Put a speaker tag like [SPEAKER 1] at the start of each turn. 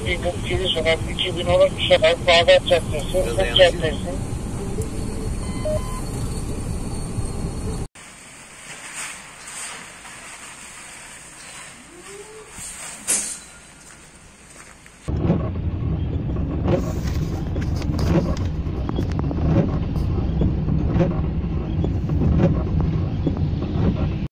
[SPEAKER 1] Yıkık Kili Sokak 2013 Sokak Bağdat Caddesi, Fık Caddesi.